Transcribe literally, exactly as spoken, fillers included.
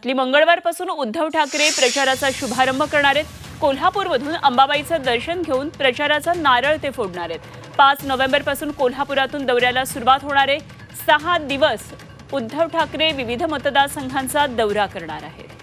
मंगळवारपासून उद्धव ठाकरे प्रचाराचा शुभारंभ करणार आहेत। कोल्हापूरमधून अंबाबाईचं दर्शन घेऊन प्रचाराचा नारळ ते फोडणार आहेत। पाच नोव्हेंबर पासून कोल्हापुरातून दौऱ्याला सुरुवात होणार आहे। सहा दिवस उद्धव ठाकरे विविध मतदारसंघांचा दौरा करणार आहेत।